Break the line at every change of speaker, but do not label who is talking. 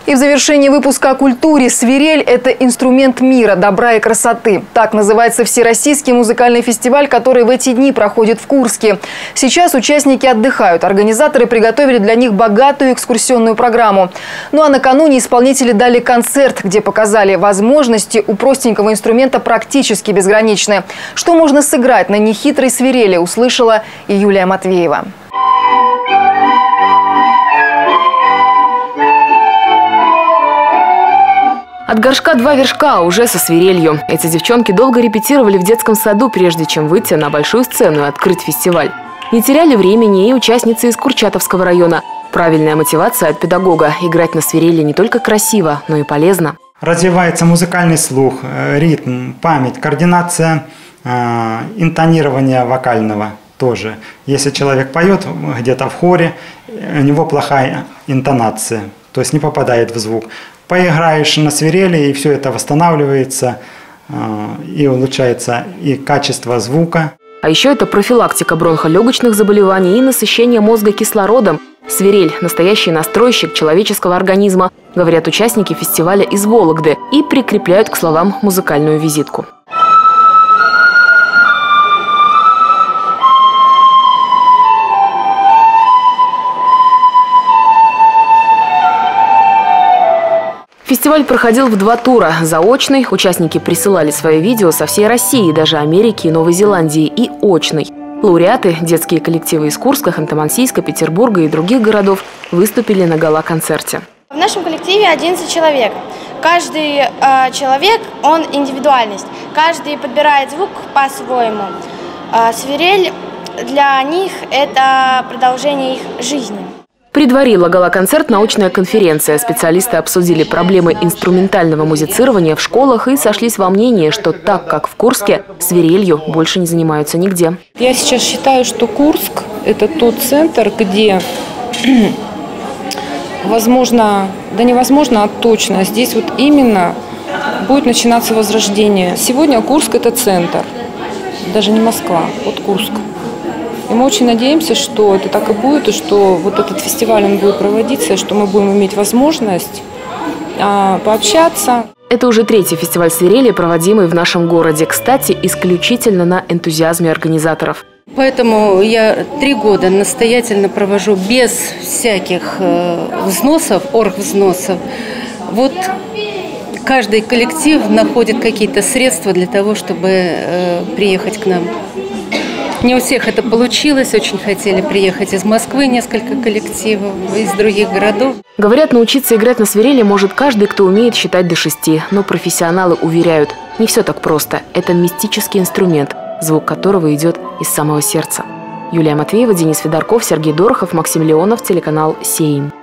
И в завершении выпуска о культуре. Свирель – это инструмент мира, добра и красоты. Так называется всероссийский музыкальный фестиваль, который в эти дни проходит в Курске. Сейчас участники отдыхают. Организаторы приготовили для них богатую экскурсионную программу. Ну а накануне исполнители дали концерт, где показали возможности у простенького инструмента практически безграничны. Что можно сыграть на нехитрой свирели, услышала и Юлия Матвеева.
От горшка два вершка, уже со свирелью. Эти девчонки долго репетировали в детском саду, прежде чем выйти на большую сцену и открыть фестиваль. Не теряли времени и участницы из Курчатовского района. Правильная мотивация от педагога – играть на свирели не только красиво, но и полезно.
Развивается музыкальный слух, ритм, память, координация, интонирование вокального тоже. Если человек поет где-то в хоре, у него плохая интонация, то есть не попадает в звук. Поиграешь на свирели, и все это восстанавливается, и улучшается и качество звука.
А еще это профилактика бронхолегочных заболеваний и насыщение мозга кислородом. Свирель – настоящий настройщик человеческого организма, говорят участники фестиваля из Вологды, и прикрепляют к словам музыкальную визитку. Фестиваль проходил в 2 тура. Заочный – участники присылали свои видео со всей России, даже Америки и Новой Зеландии, и очный. Лауреаты, детские коллективы из Курска, Ханты-Мансийска, Петербурга и других городов выступили на гала-концерте.
В нашем коллективе 11 человек. Каждый человек, он индивидуальность. Каждый подбирает звук по-своему. Свирель для них – это продолжение их жизни.
Предварила гала-концерт научная конференция. Специалисты обсудили проблемы инструментального музицирования в школах и сошлись во мнении, что так, как в Курске, свирелью больше не занимаются нигде.
Я сейчас считаю, что Курск – это тот центр, где возможно, да невозможно, а точно, здесь вот именно будет начинаться возрождение. Сегодня Курск – это центр, даже не Москва, вот Курск. И мы очень надеемся, что это так и будет, и что вот этот фестиваль он будет проводиться, и что мы будем иметь возможность пообщаться.
Это уже 3-й фестиваль свирели, проводимый в нашем городе. Кстати, исключительно на энтузиазме организаторов.
Поэтому я 3 года настоятельно провожу без всяких взносов, оргвзносов. Вот каждый коллектив находит какие-то средства для того, чтобы приехать к нам. Не у всех это получилось, очень хотели приехать из Москвы несколько коллективов, из других городов.
Говорят, научиться играть на свирели может каждый, кто умеет считать до 6. Но профессионалы уверяют, не все так просто. Это мистический инструмент, звук которого идет из самого сердца. Юлия Матвеева, Денис Федорков, Сергей Дорохов, Максим Леонов, телеканал «Сейм».